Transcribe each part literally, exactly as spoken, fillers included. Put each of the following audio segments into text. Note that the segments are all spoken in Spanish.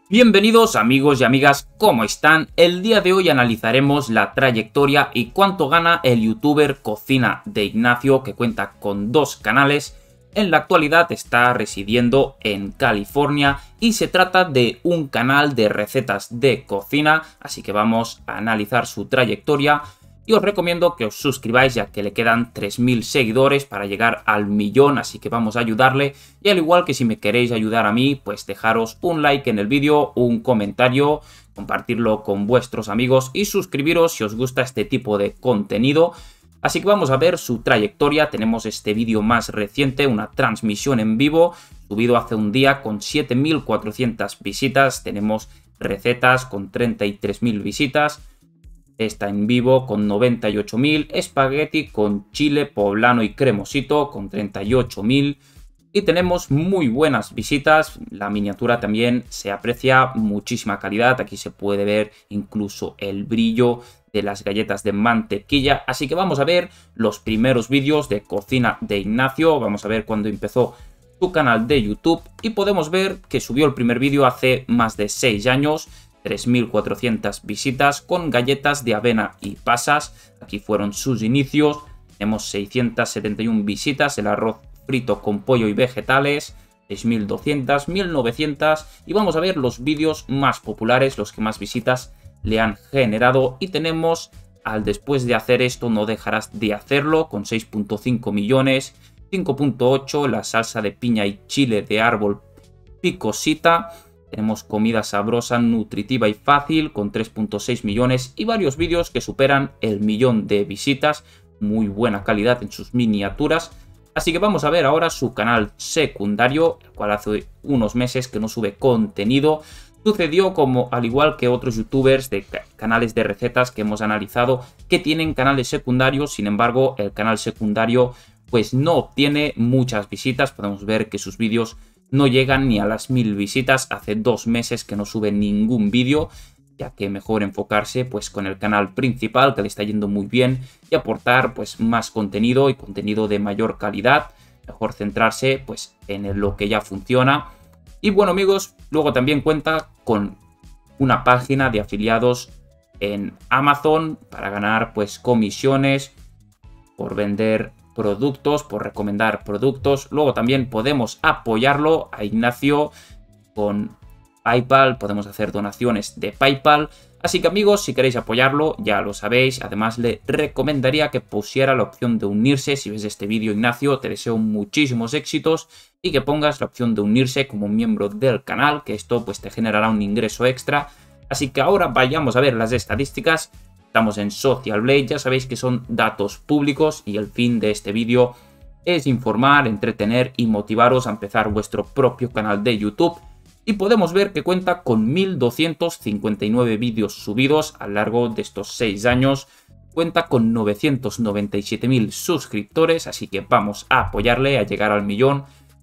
Bienvenidos amigos y amigas, ¿cómo están? El día de hoy analizaremos la trayectoria y cuánto gana el youtuber Cocina de Ignacio, que cuenta con dos canales. En la actualidad está residiendo en California y se trata de un canal de recetas de cocina, así que vamos a analizar su trayectoria. Y os recomiendo que os suscribáis, ya que le quedan tres mil seguidores para llegar al millón, así que vamos a ayudarle. Y al igual que si me queréis ayudar a mí, pues dejaros un like en el vídeo, un comentario, compartirlo con vuestros amigos y suscribiros si os gusta este tipo de contenido. Así que vamos a ver su trayectoria. Tenemos este vídeo más reciente, una transmisión en vivo, subido hace un día con siete mil cuatrocientas visitas. Tenemos recetas con treinta y tres mil visitas. Está en vivo con noventa y ocho mil, espagueti con chile poblano y cremosito con treinta y ocho mil. Y tenemos muy buenas visitas, la miniatura también se aprecia muchísima calidad, aquí se puede ver incluso el brillo de las galletas de mantequilla. Así que vamos a ver los primeros vídeos de Cocina de Ignacio, vamos a ver cuándo empezó su canal de YouTube y podemos ver que subió el primer vídeo hace más de seis años. tres mil cuatrocientas visitas con galletas de avena y pasas. Aquí fueron sus inicios. Tenemos seiscientas setenta y una visitas. El arroz frito con pollo y vegetales. seis mil doscientas, mil novecientas. Y vamos a ver los vídeos más populares, los que más visitas le han generado. Y tenemos al después de hacer esto no dejarás de hacerlo con seis punto cinco millones. cinco punto ocho la salsa de piña y chile de árbol picosita. Tenemos comida sabrosa, nutritiva y fácil con tres punto seis millones y varios vídeos que superan el millón de visitas. Muy buena calidad en sus miniaturas. Así que vamos a ver ahora su canal secundario, el cual hace unos meses que no sube contenido. Sucedió como al igual que otros youtubers de canales de recetas que hemos analizado que tienen canales secundarios. Sin embargo, el canal secundario pues no obtiene muchas visitas. Podemos ver que sus vídeos no llegan ni a las mil visitas. Hace dos meses que no sube ningún vídeo, ya que mejor enfocarse pues con el canal principal, que le está yendo muy bien, y aportar pues más contenido y contenido de mayor calidad. Mejor centrarse pues en lo que ya funciona. Y bueno amigos, luego también cuenta con una página de afiliados en Amazon para ganar pues comisiones por vender productos, por recomendar productos. Luego también podemos apoyarlo a Ignacio con PayPal, podemos hacer donaciones de PayPal. Así que amigos, si queréis apoyarlo, ya lo sabéis. Además, le recomendaría que pusiera la opción de unirse. Si ves este vídeo, Ignacio, te deseo muchísimos éxitos y que pongas la opción de unirse como miembro del canal, que esto pues te generará un ingreso extra. Así que ahora vayamos a ver las estadísticas. Estamos en Social Blade, ya sabéis que son datos públicos y el fin de este vídeo es informar, entretener y motivaros a empezar vuestro propio canal de YouTube. Y podemos ver que cuenta con mil doscientos cincuenta y nueve vídeos subidos a lo largo de estos seis años. Cuenta con novecientos noventa y siete mil suscriptores, así que vamos a apoyarle a llegar al millón.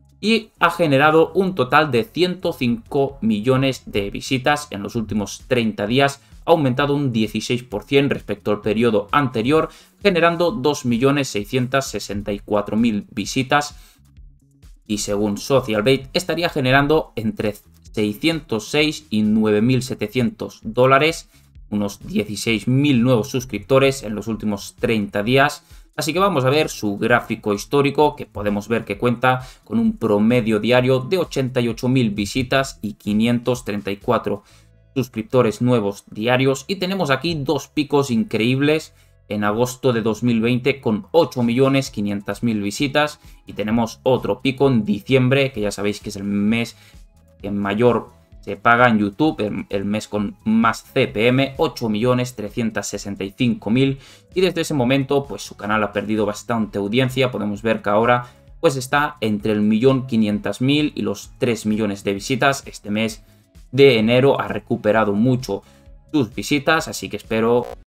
Y ha generado un total de ciento cinco millones de visitas en los últimos treinta días. Ha aumentado un dieciséis por ciento respecto al periodo anterior, generando dos millones seiscientos sesenta y cuatro mil visitas. Y según Social Blade, estaría generando entre seiscientos seis y nueve mil setecientos dólares, unos dieciséis mil nuevos suscriptores en los últimos treinta días. Así que vamos a ver su gráfico histórico, que podemos ver que cuenta con un promedio diario de ochenta y ocho mil visitas y quinientos treinta y cuatro suscriptores nuevos diarios. Y tenemos aquí dos picos increíbles en agosto de dos mil veinte con ocho millones quinientas mil visitas. Y tenemos otro pico en diciembre, que ya sabéis que es el mes que mayor se paga en YouTube, el, el mes con más C P M, ocho millones trescientos sesenta y cinco mil. Y desde ese momento pues su canal ha perdido bastante audiencia. Podemos ver que ahora pues está entre el millón quinientos mil y los tres millones de visitas. Este mes de enero ha recuperado mucho sus visitas, así que espero